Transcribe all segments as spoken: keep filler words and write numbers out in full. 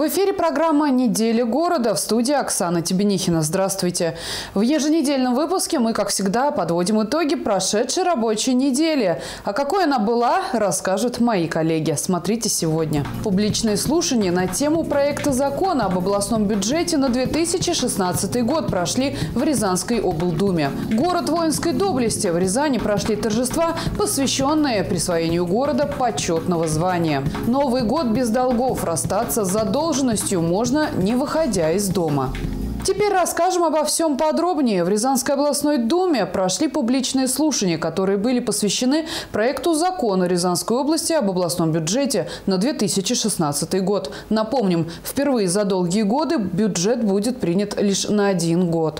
В эфире программа «Неделя города», в студии Оксана Тебенихина. Здравствуйте. В еженедельном выпуске мы, как всегда, подводим итоги прошедшей рабочей недели. А какой она была, расскажут мои коллеги. Смотрите сегодня. Публичные слушания на тему проекта закона об областном бюджете на две тысячи шестнадцатый год прошли в Рязанской облдуме. Город воинской доблести. В Рязани прошли торжества, посвященные присвоению города почетного звания. Новый год без долгов. Расстаться с задолженностью можно, не выходя из дома. Теперь расскажем обо всем подробнее. В Рязанской областной думе прошли публичные слушания, которые были посвящены проекту закона Рязанской области об областном бюджете на две тысячи шестнадцатый год. Напомним, впервые за долгие годы бюджет будет принят лишь на один год.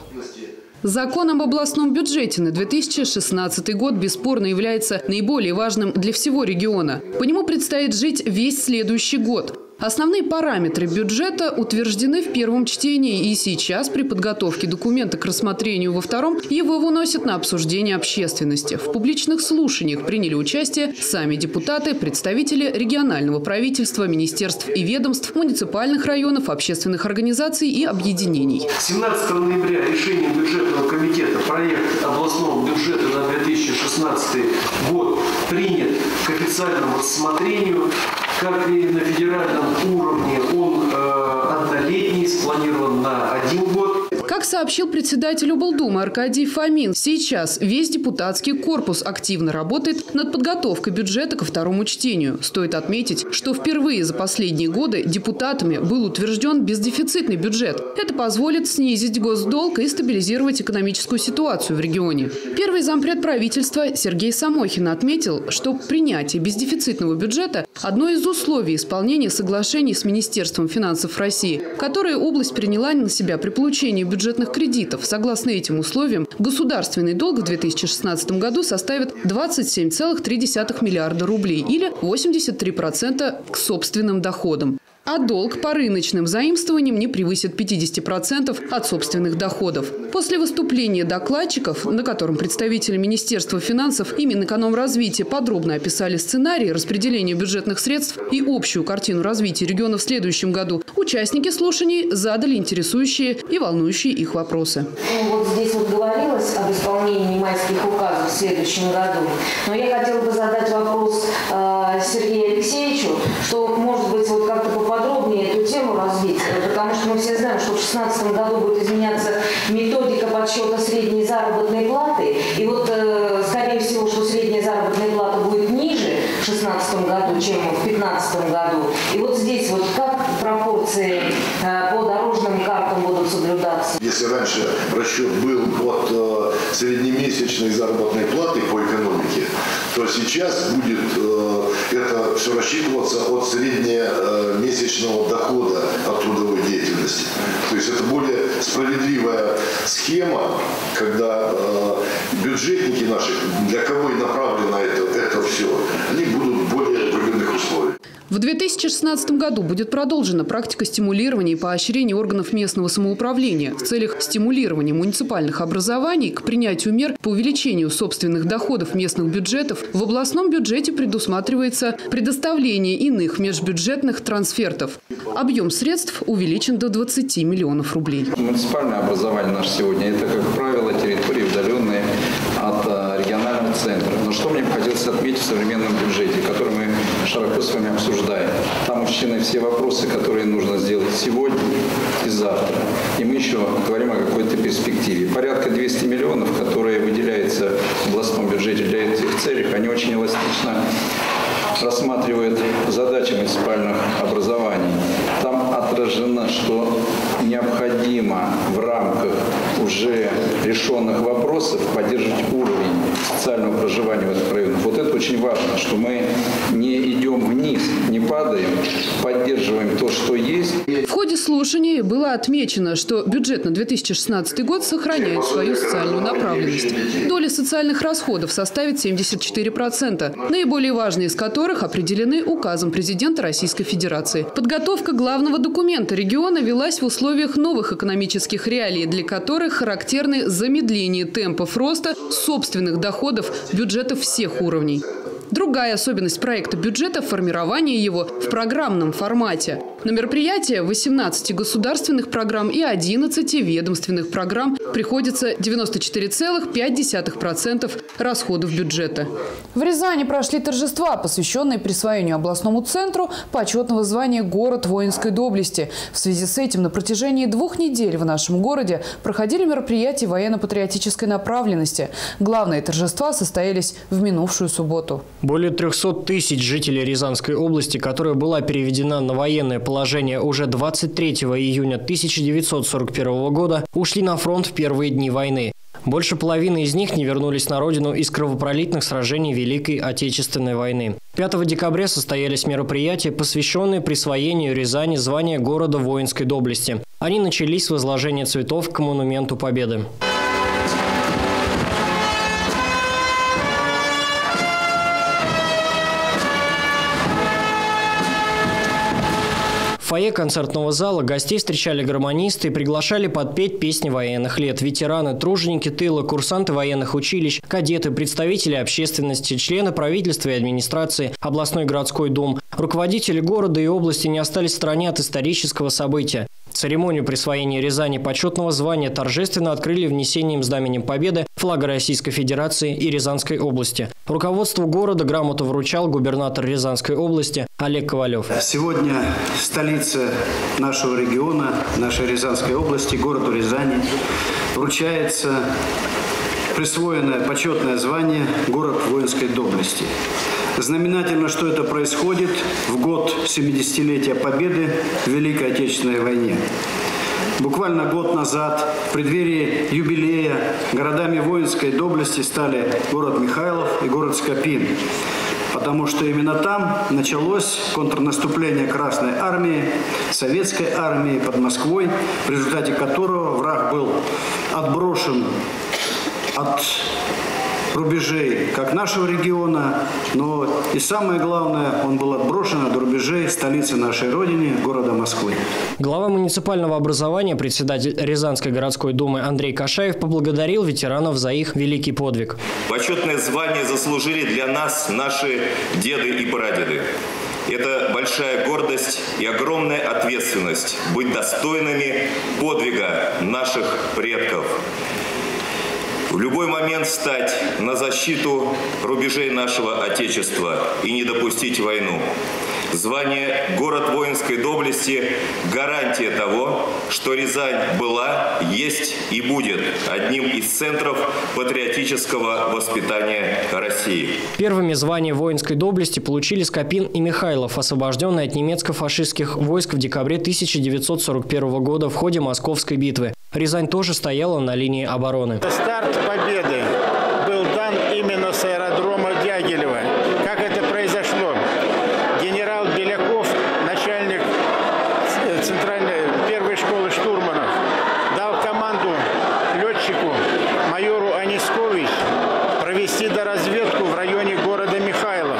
Закон об областном бюджете на две тысячи шестнадцатый год бесспорно является наиболее важным для всего региона. По нему предстоит жить весь следующий год. Основные параметры бюджета утверждены в первом чтении, и сейчас при подготовке документа к рассмотрению во втором его выносят на обсуждение общественности. В публичных слушаниях приняли участие сами депутаты, представители регионального правительства, министерств и ведомств, муниципальных районов, общественных организаций и объединений. семнадцатого ноября решением бюджетного комитета проект областного бюджета на две тысячи шестнадцатый год принят к официальному рассмотрению. Как и на федеральном уровне, он э, однолетний, спланирован на один год. Как сообщил председатель облдумы Аркадий Фомин, сейчас весь депутатский корпус активно работает над подготовкой бюджета ко второму чтению. Стоит отметить, что впервые за последние годы депутатами был утвержден бездефицитный бюджет. Это позволит снизить госдолг и стабилизировать экономическую ситуацию в регионе. Первый зампред правительства Сергей Самохин отметил, что принятие бездефицитного бюджета – одно из условий исполнения соглашений с Министерством финансов России, которое область приняла на себя при получении бюджетных кредитов. Согласно этим условиям, государственный долг в две тысячи шестнадцатом году составит двадцать семь целых три десятых миллиарда рублей или восемьдесят три процента к собственным доходам. А долг по рыночным заимствованиям не превысит пятидесяти процентов от собственных доходов. После выступления докладчиков, на котором представители Министерства финансов и Минэкономразвития подробно описали сценарии распределения бюджетных средств и общую картину развития региона в следующем году, участники слушаний задали интересующие и волнующие их вопросы. Ну, вот здесь вот говорилось об исполнении майских указов в следующем году. Но я хотела бы задать вопрос э, Сергею Алексеевичу, что, может быть, вот как-то попадать подробнее эту тему развить, потому что мы все знаем, что в две тысячи шестнадцатом году будет изменяться методика подсчета средней заработной платы. И вот, э, скорее всего, что средняя заработная плата будет ниже в две тысячи шестнадцатом году, чем в две тысячи пятнадцатом году. И вот здесь вот как пропорции э, по дорожным картам будут соблюдаться? Если раньше расчет был от э, среднемесячной заработной платы по экономике, то сейчас будет э, это все рассчитываться от среднемесячного дохода от трудовой деятельности. То есть это более справедливая схема, когда э, бюджетники наши, для кого и направлено это, это все, они будут в более выгодных условиях. В две тысячи шестнадцатом году будет продолжена практика стимулирования и поощрения органов местного самоуправления в целях стимулирования муниципальных образований к принятию мер по увеличению собственных доходов местных бюджетов. В областном бюджете предусматривается предоставление иных межбюджетных трансфертов. Объем средств увеличен до двадцати миллионов рублей. Муниципальное образование наше сегодня – это, как правило, территории, удаленные от регионального центра. Но что мне бы хотелось отметить в современном бюджете, который мы широко с вами обсуждаем? Там учтены все вопросы, которые нужно сделать сегодня и завтра. И мы еще говорим о какой-то перспективе. Порядка двухсот миллионов, которые выделяются в областном бюджете для этих целей, они очень эластично рассматривают задачи муниципальных образований. Там отражено, что необходимо в рамках уже решенных вопросов поддерживать уровень социального проживания в этих районах. Вот это очень важно, что мы не идем вниз, не падаем, поддерживаем то, что есть. В ходе слушаний было отмечено, что бюджет на две тысячи шестнадцатый год сохраняет свою социальную направленность. Доля социальных расходов составит семьдесят четыре процента, наиболее важные из которых определены указом президента Российской Федерации. Подготовка главного документа региона велась в условиях новых экономических реалий, для которых характерны замедление темпов роста собственных доходов бюджетов всех уровней. Другая особенность проекта бюджета – формирование его в программном формате. На мероприятие восемнадцати государственных программ и одиннадцати ведомственных программ приходится девяносто четыре целых пять десятых процента расходов бюджета. В Рязани прошли торжества, посвященные присвоению областному центру почетного звания «Город воинской доблести». В связи с этим на протяжении двух недель в нашем городе проходили мероприятия военно-патриотической направленности. Главные торжества состоялись в минувшую субботу. Более трёхсот тысяч жителей Рязанской области, которая была переведена на военное положение уже двадцать третьего июня тысяча девятьсот сорок первого года, ушли на фронт в первые дни войны. Больше половины из них не вернулись на родину из кровопролитных сражений Великой Отечественной войны. пятого декабря состоялись мероприятия, посвященные присвоению Рязани звания города воинской доблести. Они начались с возложения цветов к монументу Победы. В фойе концертного зала гостей встречали гармонисты и приглашали подпеть песни военных лет. Ветераны, труженики тыла, курсанты военных училищ, кадеты, представители общественности, члены правительства и администрации, областной городской дом. Руководители города и области не остались в стороне от исторического события. Церемонию присвоения Рязани почетного звания торжественно открыли внесением знаменем Победы флага Российской Федерации и Рязанской области. Руководству города грамоту вручал губернатор Рязанской области Олег Ковалев. Сегодня столица нашего региона, нашей Рязанской области, городу Рязани, вручается присвоенное почетное звание «Город воинской доблести». Знаменательно, что это происходит в год семидесятилетия Победы в Великой Отечественной войне. Буквально год назад, в преддверии юбилея, городами воинской доблести стали город Михайлов и город Скопин, потому что именно там началось контрнаступление Красной Армии, Советской Армии под Москвой, в результате которого враг был отброшен от рубежей как нашего региона, но и самое главное, он был отброшен от рубежей столицы нашей Родины, города Москвы. Глава муниципального образования, председатель Рязанской городской думы Андрей Кашаев поблагодарил ветеранов за их великий подвиг. Почетное звание заслужили для нас наши деды и прадеды. Это большая гордость и огромная ответственность быть достойными подвига наших предков. В любой момент встать на защиту рубежей нашего Отечества и не допустить войну. Звание «Город воинской доблести» – гарантия того, что Рязань была, есть и будет одним из центров патриотического воспитания России. Первыми звание воинской доблести получили Скопин и Михайлов, освобожденные от немецко-фашистских войск в декабре тысяча девятьсот сорок первого года в ходе Московской битвы. Рязань тоже стояла на линии обороны. Старт победы был дан именно с аэродрома Дягилева. Как это произошло? Генерал Беляков, начальник центральной первой школы штурманов, дал команду летчику майору Анискович провести доразведку в районе города Михайлов.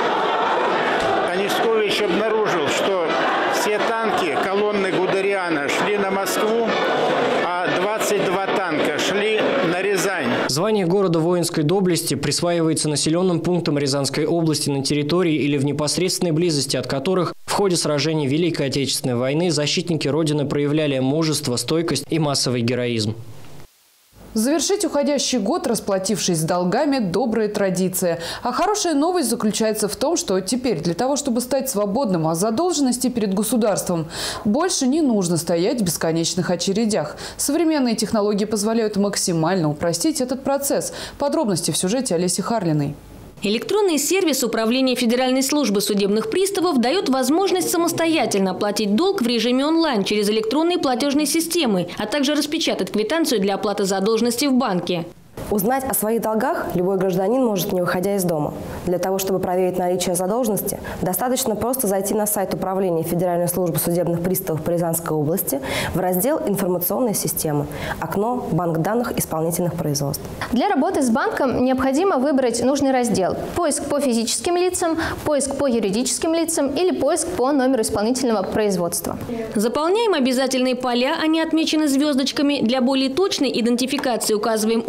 Анискович обнаружил, что все танки колонны Гудериана шли на Москву, а двадцать два танка шли на Рязань. Звание города воинской доблести присваивается населенным пунктам Рязанской области, на территории или в непосредственной близости от которых в ходе сражений Великой Отечественной войны защитники Родины проявляли мужество, стойкость и массовый героизм. Завершить уходящий год, расплатившись с долгами, добрая традиция. А хорошая новость заключается в том, что теперь для того, чтобы стать свободным от задолженности перед государством, больше не нужно стоять в бесконечных очередях. Современные технологии позволяют максимально упростить этот процесс. Подробности в сюжете Олеси Харлиной. Электронный сервис Управления Федеральной службы судебных приставов дает возможность самостоятельно оплатить долг в режиме онлайн через электронные платежные системы, а также распечатать квитанцию для оплаты задолженности в банке. Узнать о своих долгах любой гражданин может, не выходя из дома. Для того, чтобы проверить наличие задолженности, достаточно просто зайти на сайт Управления Федеральной службы судебных приставов по Рязанской области в раздел «Информационные системы», окно «Банк данных исполнительных производств». Для работы с банком необходимо выбрать нужный раздел – поиск по физическим лицам, поиск по юридическим лицам или поиск по номеру исполнительного производства. Заполняем обязательные поля, они отмечены звездочками. Для более точной идентификации указываем отчество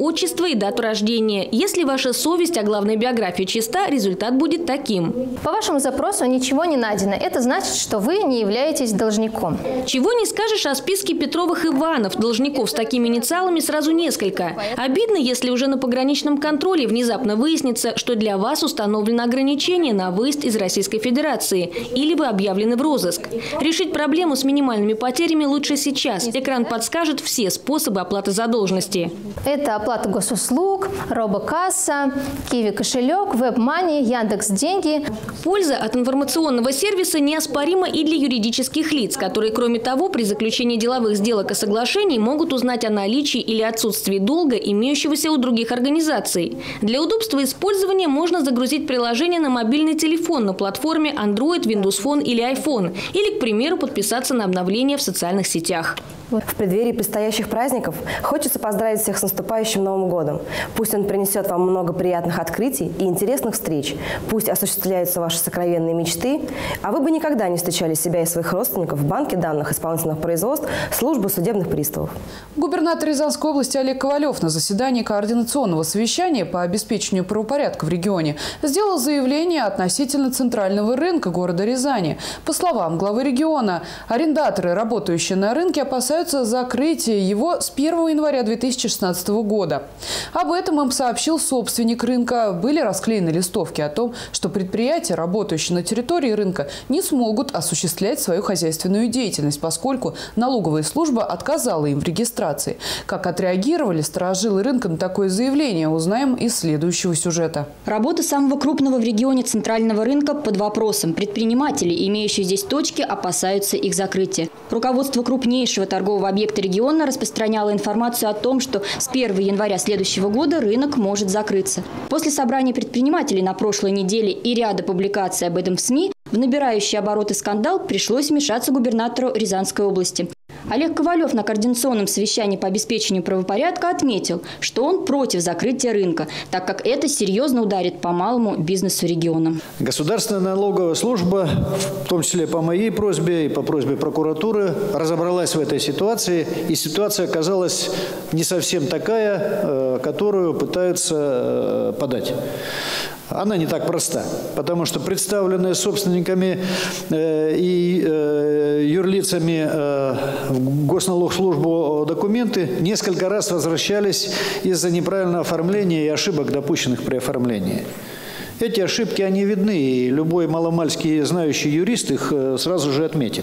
и дату рождения. Если ваша совесть, а главная биография чиста, результат будет таким. По вашему запросу ничего не найдено. Это значит, что вы не являетесь должником. Чего не скажешь о списке Петровых-Иванов. Должников с такими инициалами сразу несколько. Обидно, если уже на пограничном контроле внезапно выяснится, что для вас установлено ограничение на выезд из Российской Федерации или вы объявлены в розыск. Решить проблему с минимальными потерями лучше сейчас. Экран подскажет все способы оплаты задолженности. Это оплата госуслуг, робокасса, Киви кошелек, WebMoney, Яндекс.Деньги. Польза от информационного сервиса неоспорима и для юридических лиц, которые, кроме того, при заключении деловых сделок и соглашений могут узнать о наличии или отсутствии долга, имеющегося у других организаций. Для удобства использования можно загрузить приложение на мобильный телефон на платформе Android, Windows Phone или iPhone, или, к примеру, подписаться на обновления в социальных сетях. В преддверии предстоящих праздников хочется поздравить всех с наступающим Новым годом. Пусть он принесет вам много приятных открытий и интересных встреч. Пусть осуществляются ваши сокровенные мечты, а вы бы никогда не встречали себя и своих родственников в банке данных исполнительных производств службы судебных приставов. Губернатор Рязанской области Олег Ковалев на заседании координационного совещания по обеспечению правопорядка в регионе сделал заявление относительно центрального рынка города Рязани. По словам главы региона, арендаторы, работающие на рынке, опасаются закрытия его с первого января две тысячи шестнадцатого года. Об этом им сообщил собственник рынка. Были расклеены листовки о том, что предприятия, работающие на территории рынка, не смогут осуществлять свою хозяйственную деятельность, поскольку налоговая служба отказала им в регистрации. Как отреагировали сторожилы рынка на такое заявление, узнаем из следующего сюжета. Работа самого крупного в регионе центрального рынка под вопросом. Предприниматели, имеющие здесь точки, опасаются их закрытия. Руководство крупнейшего торгового объекта региона распространяло информацию о том, что с первого января следующего года рынок может закрыться. После собрания предпринимателей на прошлой неделе и ряда публикаций об этом в СМИ, в набирающий обороты скандал пришлось вмешаться губернатору Рязанской области. Олег Ковалев на координационном совещании по обеспечению правопорядка отметил, что он против закрытия рынка, так как это серьезно ударит по малому бизнесу региона. Государственная налоговая служба, в том числе по моей просьбе и по просьбе прокуратуры, разобралась в этой ситуации. И ситуация оказалась не совсем такая, которую пытаются подать. Она не так проста, потому что представленные собственниками э, и э, юрлицами э, в Госналогслужбу документы несколько раз возвращались из-за неправильного оформления и ошибок, допущенных при оформлении. Эти ошибки, они видны, и любой маломальский знающий юрист их э, сразу же отметит.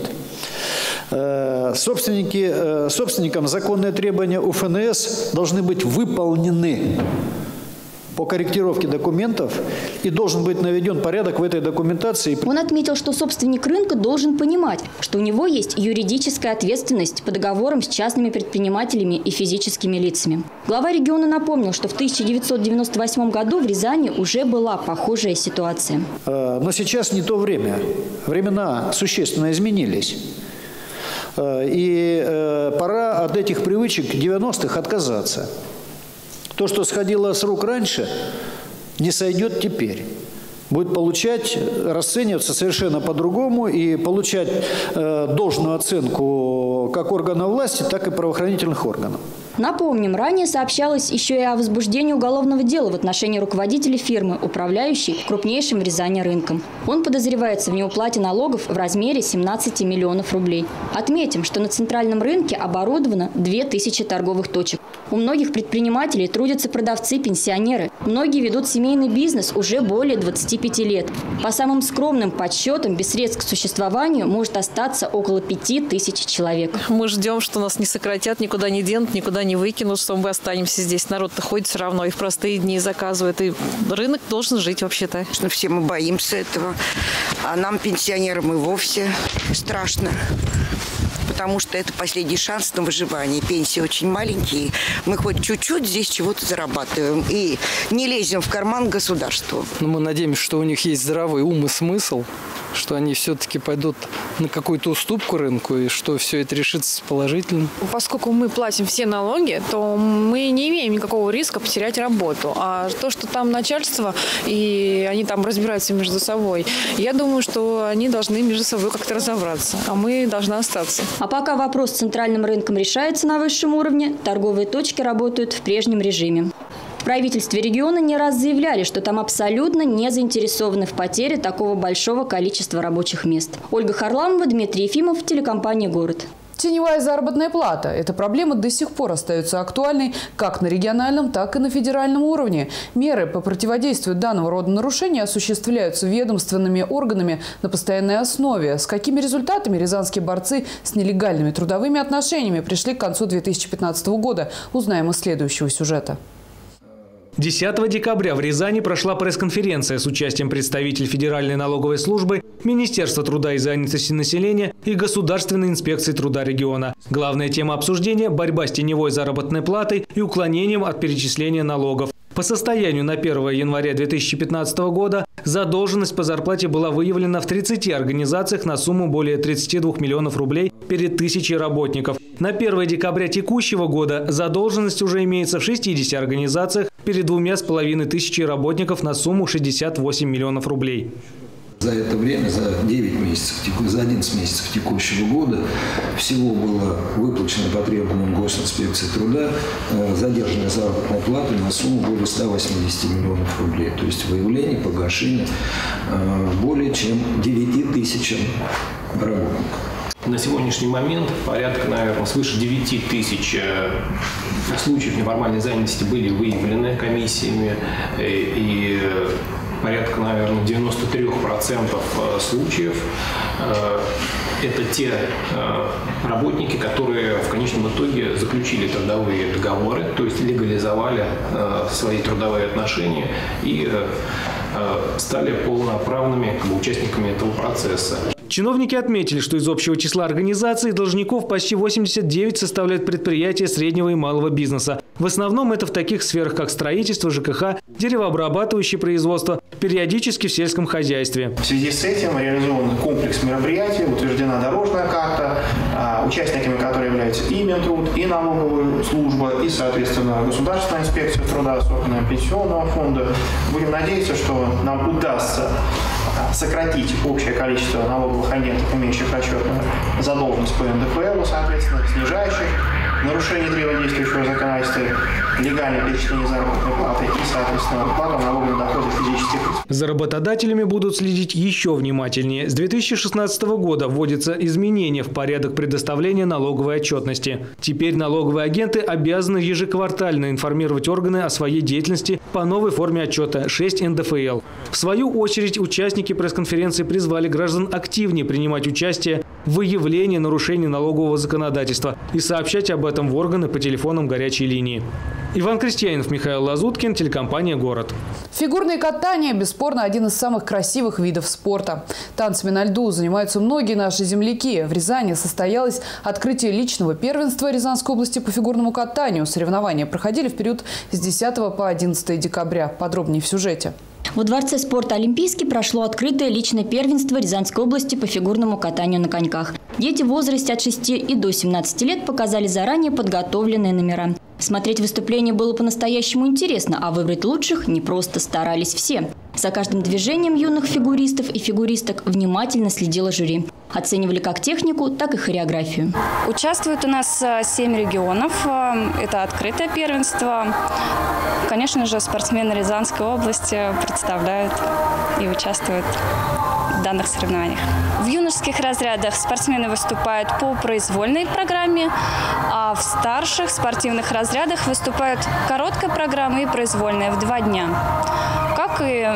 Э, собственники, э, собственникам законные требования У Эф Эн Эс должны быть выполнены по корректировке документов, и должен быть наведен порядок в этой документации. Он отметил, что собственник рынка должен понимать, что у него есть юридическая ответственность по договорам с частными предпринимателями и физическими лицами. Глава региона напомнил, что в тысяча девятьсот девяносто восьмом году в Рязани уже была похожая ситуация. Но сейчас не то время. Времена существенно изменились. И пора от этих привычек девяностых отказаться. То, что сходило с рук раньше, не сойдет теперь. Будет получать, расцениваться совершенно по-другому и получать э, должную оценку как органов власти, так и правоохранительных органов. Напомним, ранее сообщалось еще и о возбуждении уголовного дела в отношении руководителя фирмы, управляющей крупнейшим в Рязани рынком. Он подозревается в неуплате налогов в размере семнадцати миллионов рублей. Отметим, что на центральном рынке оборудовано две тысячи торговых точек. У многих предпринимателей трудятся продавцы, пенсионеры. Многие ведут семейный бизнес уже более двадцати пяти лет. По самым скромным подсчетам, без средств к существованию может остаться около пяти тысяч человек. Мы ждем, что нас не сократят, никуда не денут, никуда не выкинут, что мы останемся здесь. Народ-то ходит все равно и в простые дни заказывает. И рынок должен жить вообще-то. Все мы боимся этого. А нам, пенсионерам, и вовсе страшно. Потому что это последний шанс на выживание. Пенсии очень маленькие. Мы хоть чуть-чуть здесь чего-то зарабатываем. И не лезем в карман государству. Но мы надеемся, что у них есть здравый ум и смысл, что они все-таки пойдут на какую-то уступку рынку и что все это решится положительно. Поскольку мы платим все налоги, то мы не имеем никакого риска потерять работу. А то, что там начальство и они там разбираются между собой, я думаю, что они должны между собой как-то разобраться, а мы должны остаться. А пока вопрос с центральным рынком решается на высшем уровне, торговые точки работают в прежнем режиме. В правительстве региона не раз заявляли, что там абсолютно не заинтересованы в потере такого большого количества рабочих мест. Ольга Харламова, Дмитрий Ефимов, телекомпания «Город». Теневая заработная плата. Эта проблема до сих пор остается актуальной как на региональном, так и на федеральном уровне. Меры по противодействию данного рода нарушений осуществляются ведомственными органами на постоянной основе. С какими результатами рязанские борцы с нелегальными трудовыми отношениями пришли к концу две тысячи пятнадцатого года, узнаем из следующего сюжета. десятого декабря в Рязани прошла пресс-конференция с участием представителей Федеральной налоговой службы, Министерства труда и занятости населения и Государственной инспекции труда региона. Главная тема обсуждения – борьба с теневой заработной платой и уклонением от перечисления налогов. По состоянию на первое января две тысячи пятнадцатого года задолженность по зарплате была выявлена в тридцати организациях на сумму более тридцати двух миллионов рублей перед тысячей работников. На первое декабря текущего года задолженность уже имеется в шестидесяти организациях перед двумя с половиной тысячей работников на сумму шестьдесят восемь миллионов рублей. За это время, за девять месяцев, за одиннадцать месяцев текущего года всего было выплачено по требованиям Госинспекции труда задержанная заработная плата на сумму более ста восьмидесяти миллионов рублей. То есть выявление, погашение более чем девяти тысячам работников. На сегодняшний момент порядка, наверное, свыше девяти тысяч случаев неформальной занятости были выявлены комиссиями, и порядка, наверное, девяноста трёх процентов случаев это те работники, которые в конечном итоге заключили трудовые договоры, то есть легализовали свои трудовые отношения и стали полноправными как бы, участниками этого процесса. Чиновники отметили, что из общего числа организаций должников почти восемьдесят девять составляют предприятия среднего и малого бизнеса. В основном это в таких сферах, как строительство, ЖКХ, деревообрабатывающее производство, периодически в сельском хозяйстве. В связи с этим реализован комплекс мероприятий, утверждена дорожная карта, участниками которой являются и Минтруд, и налоговая служба, и, соответственно, Государственная инспекция труда с органами пенсионного фонда. Будем надеяться, что нам удастся сократить общее количество налоговых агентов, имеющих расчетную задолженность по эн дэ эф элу, соответственно, снижающих нарушение требований действующего законодательства, легальное перечисление заработной платы и, соответственно, уплату налоговых доходов физических лиц. За работодателями будут следить еще внимательнее. С две тысячи шестнадцатого года вводятся изменения в порядок предоставления налоговой отчетности. Теперь налоговые агенты обязаны ежеквартально информировать органы о своей деятельности по новой форме отчета шесть эн дэ эф эл. В свою очередь, участники пресс-конференции призвали граждан активнее принимать участие в выявлении нарушений налогового законодательства и сообщать об этом в органы по телефонам горячей линии. Иван Крестьянинов, Михаил Лазуткин, телекомпания «Город». Фигурное катание – бесспорно один из самых красивых видов спорта. Танцами на льду занимаются многие наши земляки. В Рязани состоялось открытие личного первенства Рязанской области по фигурному катанию. Соревнования проходили в период с десятого по одиннадцатое декабря. Подробнее в сюжете. Во Дворце спорта «Олимпийский» прошло открытое личное первенство Рязанской области по фигурному катанию на коньках. Дети в возрасте от шести и до семнадцати лет показали заранее подготовленные номера. Смотреть выступление было по-настоящему интересно, а выбрать лучших непросто, старались все. За каждым движением юных фигуристов и фигуристок внимательно следило жюри. Оценивали как технику, так и хореографию. Участвует у нас семь регионов. Это открытое первенство. Конечно же, спортсмены Рязанской области представляют и участвуют в данных соревнованиях. В юношеских разрядах спортсмены выступают по произвольной программе, а в старших спортивных разрядах выступают короткая программа и произвольная в два дня. Как и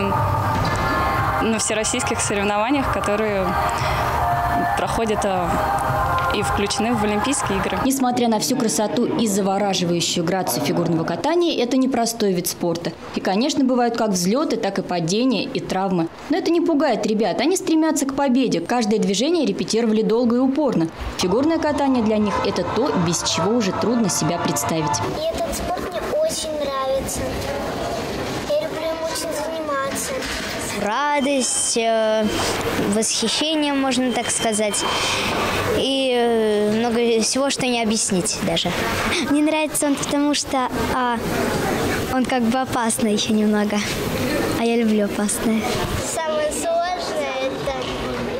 на всероссийских соревнованиях, которые проходят и включены в Олимпийские игры. Несмотря на всю красоту и завораживающую грацию фигурного катания, это непростой вид спорта. И, конечно, бывают как взлеты, так и падения и травмы. Но это не пугает ребят, они стремятся к победе. Каждое движение репетировали долго и упорно. Фигурное катание для них – это то, без чего уже трудно себя представить. И этот спорт мне очень нравится. Я люблю им очень заниматься. Радость, восхищение, можно так сказать. И много всего, что не объяснить даже. Мне нравится он, потому что а, он как бы опасный еще немного. А я люблю опасное. Самое сложное – это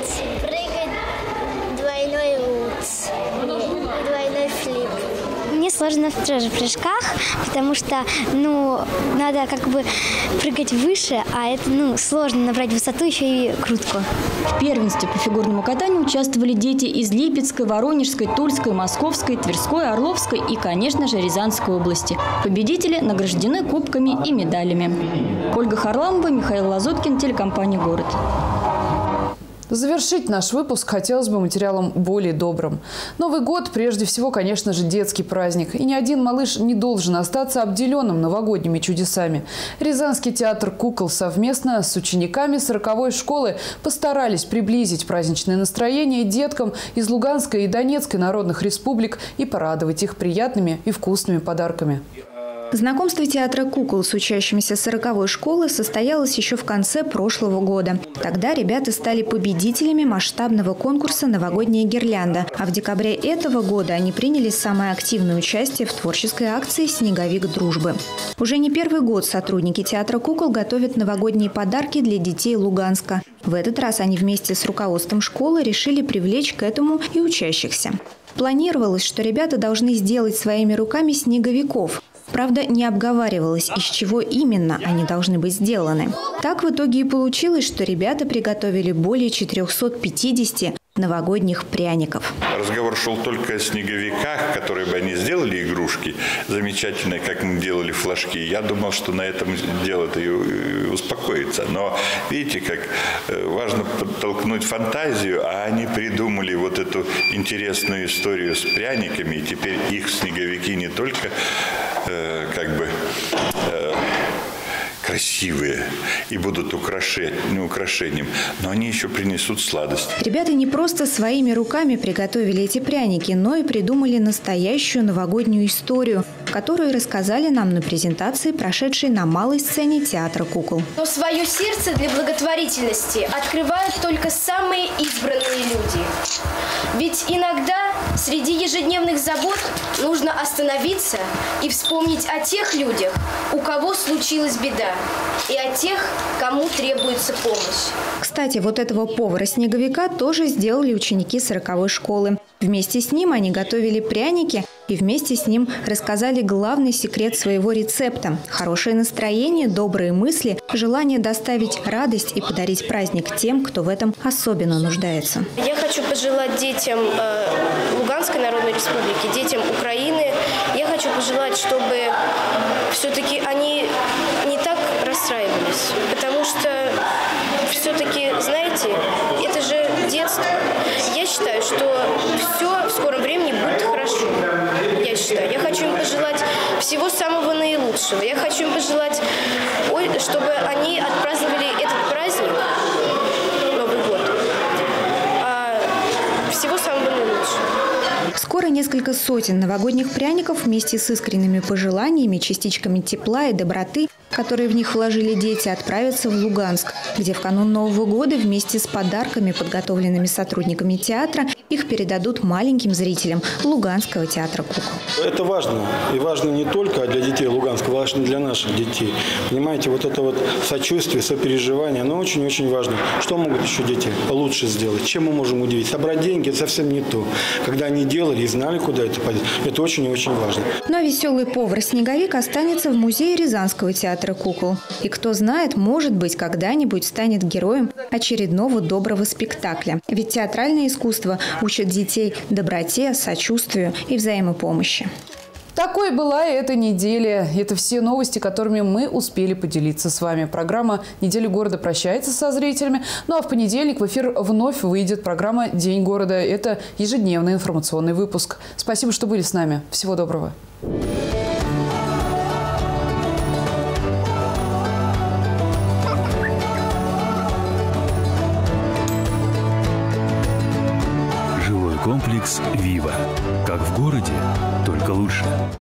прыгать двойной луц, двойной флип. Мне сложно в тоже прыжках, потому что, ну, надо как бы прыгать выше, а это, ну, сложно набрать высоту, еще и крутку. В первенстве по фигурному катанию участвовали дети из Липецкой, Воронежской, Тульской, Московской, Тверской, Орловской и, конечно же, Рязанской области. Победители награждены кубками и медалями. Ольга Харламова, Михаил Лазуткин, телекомпания «Город». Завершить наш выпуск хотелось бы материалом более добрым. Новый год, прежде всего, конечно же, детский праздник. И ни один малыш не должен остаться обделенным новогодними чудесами. Рязанский театр кукол совместно с учениками сороковой школы постарались приблизить праздничное настроение деткам из Луганской и Донецкой народных республик и порадовать их приятными и вкусными подарками. Знакомство театра кукол с учащимися сороковой школы состоялось еще в конце прошлого года. Тогда ребята стали победителями масштабного конкурса «Новогодняя гирлянда». А в декабре этого года они приняли самое активное участие в творческой акции «Снеговик дружбы». Уже не первый год сотрудники театра кукол готовят новогодние подарки для детей Луганска. В этот раз они вместе с руководством школы решили привлечь к этому и учащихся. Планировалось, что ребята должны сделать своими руками снеговиков. Правда, не обговаривалось, из чего именно они должны быть сделаны. Так в итоге и получилось, что ребята приготовили более четырёхсот пятидесяти новогодних пряников. Разговор шел только о снеговиках, которые бы они сделали игрушки, замечательные, как мы делали флажки. Я думал, что на этом дело-то и успокоится. Но видите, как важно подтолкнуть фантазию, а они придумали вот эту интересную историю с пряниками. И теперь их снеговики не только э, как бы... Э, красивые и будут украшать, не украшением, но они еще принесут сладость. Ребята не просто своими руками приготовили эти пряники, но и придумали настоящую новогоднюю историю, которую рассказали нам на презентации, прошедшей на малой сцене театра кукол. Но свое сердце для благотворительности открывают только самые избранные люди. Ведь иногда среди ежедневных забот нужно остановиться и вспомнить о тех людях, у кого случилась беда, и о тех, кому требуется помощь. Кстати, вот этого повара-снеговика тоже сделали ученики сороковой школы. Вместе с ним они готовили пряники и вместе с ним рассказали главный секрет своего рецепта – хорошее настроение, добрые мысли, желание доставить радость и подарить праздник тем, кто в этом особенно нуждается. Я хочу пожелать детям э, Луганской Народной Республики, детям Украины, я хочу пожелать, чтобы все-таки они не так расстраивались, потому что все-таки, знаете, это же детство. Я считаю, что все в скором времени будет хорошо. Я считаю. Я хочу им пожелать всего самого наилучшего. Я хочу им пожелать, чтобы они отпраздновали этот праздник, Новый год, а всего самого наилучшего. Скоро несколько сотен новогодних пряников вместе с искренними пожеланиями, частичками тепла и доброты, которые в них вложили дети, отправятся в Луганск, где в канун Нового года вместе с подарками, подготовленными сотрудниками театра, их передадут маленьким зрителям Луганского театра кукол. Это важно. И важно не только для детей Луганска, важно для наших детей. Понимаете, вот это вот сочувствие, сопереживание, оно очень-очень важно. Что могут еще дети лучше сделать? Чем мы можем удивить? Собрать деньги – это совсем не то. Когда они делали и знали, куда это пойдет, это очень и очень важно. Но веселый повар-снеговик останется в музее Рязанского театра кукол. И кто знает, может быть, когда-нибудь станет героем очередного доброго спектакля. Ведь театральное искусство учит детей доброте, сочувствию и взаимопомощи. Такой была эта неделя. Это все новости, которыми мы успели поделиться с вами. Программа «Неделя города» прощается со зрителями. Ну а в понедельник в эфир вновь выйдет программа «День города». Это ежедневный информационный выпуск. Спасибо, что были с нами. Всего доброго. Комплекс «Вива». Как в городе, только лучше.